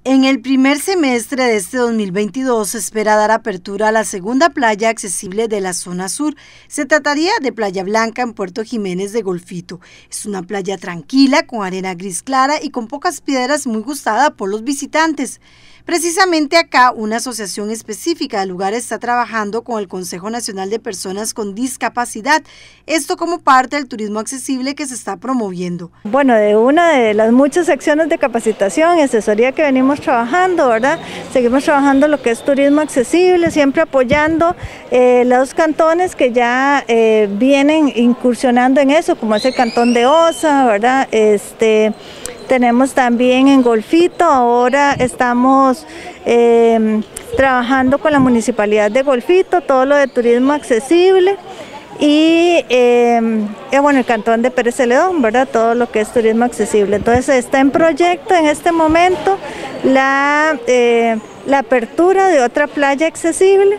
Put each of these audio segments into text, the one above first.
En el primer semestre de este 2022 se espera dar apertura a la segunda playa accesible de la zona sur. Se trataría de Playa Blanca en Puerto Jiménez de Golfito. Es una playa tranquila, con arena gris clara y con pocas piedras, muy gustada por los visitantes. Precisamente acá, una asociación específica del lugar está trabajando con el Consejo Nacional de Personas con Discapacidad, esto como parte del turismo accesible que se está promoviendo. Bueno, de una de las muchas acciones de capacitación y asesoría que venimos trabajando, ¿verdad? Seguimos trabajando lo que es turismo accesible, siempre apoyando los cantones que ya vienen incursionando en eso, como es el cantón de Osa, ¿verdad? Tenemos también en Golfito, ahora estamos trabajando con la Municipalidad de Golfito, todo lo de turismo accesible y bueno, el cantón de Pérez Celedón, ¿verdad? Todo lo que es turismo accesible. Entonces está en proyecto en este momento la apertura de otra playa accesible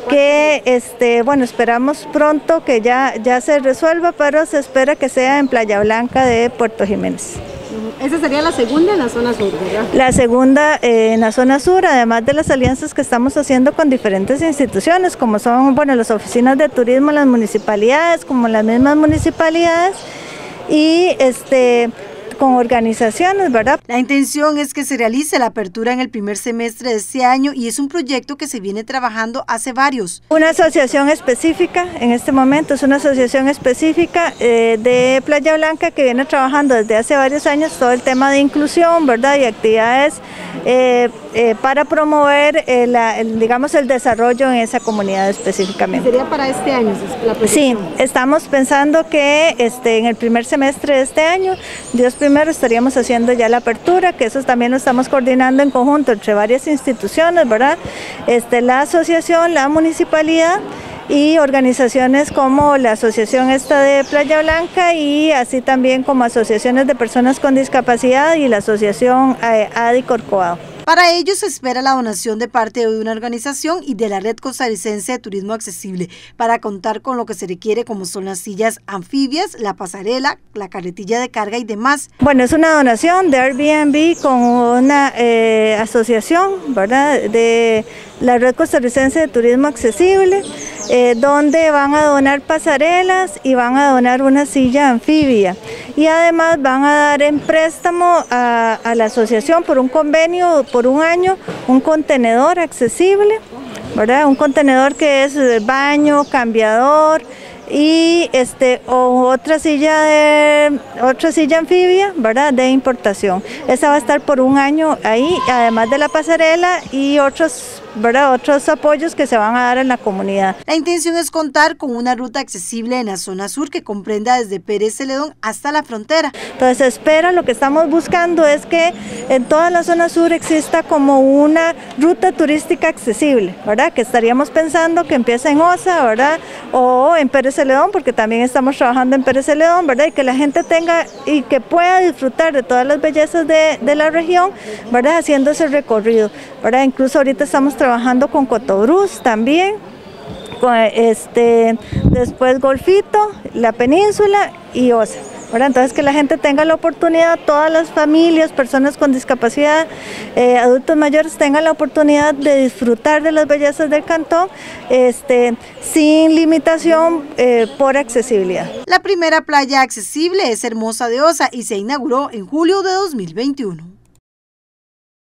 que bueno, esperamos pronto que ya se resuelva, pero se espera que sea en Playa Blanca de Puerto Jiménez. Esa sería la segunda en la zona sur, ¿verdad? La segunda en la zona sur, además de las alianzas que estamos haciendo con diferentes instituciones, como son, bueno, las oficinas de turismo, las municipalidades, como las mismas municipalidades, y con organizaciones, ¿verdad? La intención es que se realice la apertura en el primer semestre de este año y es un proyecto que se viene trabajando hace varios. Una asociación específica, en este momento es una asociación específica de Playa Blanca que viene trabajando desde hace varios años todo el tema de inclusión, ¿verdad? Y actividades para promover digamos, el desarrollo en esa comunidad específicamente. ¿Sería para este año la Sí, proyección? estamos pensando que en el primer semestre de este año, Dios primero, estaríamos haciendo ya la apertura, que eso también lo estamos coordinando en conjunto entre varias instituciones, ¿verdad? La asociación, la municipalidad y organizaciones como la asociación de Playa Blanca y así también como asociaciones de personas con discapacidad y la asociación ADI Corcovado. Para ello se espera la donación de parte de una organización y de la Red Costarricense de Turismo Accesible para contar con lo que se requiere, como son las sillas anfibias, la pasarela, la carretilla de carga y demás. Bueno, es una donación de Airbnb con una asociación, ¿verdad?, de la Red Costarricense de Turismo Accesible, donde van a donar pasarelas y van a donar una silla anfibia. Y además van a dar en préstamo a la asociación por un convenio, por un año, un contenedor accesible, ¿verdad? Un contenedor que es baño, cambiador y otra silla anfibia, ¿verdad?, de importación. Esa va a estar por un año ahí, además de la pasarela y otros apoyos que se van a dar en la comunidad. La intención es contar con una ruta accesible en la zona sur que comprenda desde Pérez Celedón hasta la frontera. Entonces se espera, lo que estamos buscando es que en toda la zona sur exista como una ruta turística accesible, ¿verdad? Que estaríamos pensando que empiece en Osa, ¿verdad? O en Pérez Celedón, porque también estamos trabajando en Pérez Celedón, ¿verdad? Y que la gente tenga y que pueda disfrutar de todas las bellezas de la región, ¿verdad? Haciendo ese recorrido, ¿verdad? Incluso ahorita estamos trabajando con Cotobruz también, después Golfito, la península y Osa, ¿verdad? Entonces que la gente tenga la oportunidad, todas las familias, personas con discapacidad, adultos mayores tengan la oportunidad de disfrutar de las bellezas del cantón sin limitación por accesibilidad. La primera playa accesible es Hermosa de Osa y se inauguró en julio de 2021.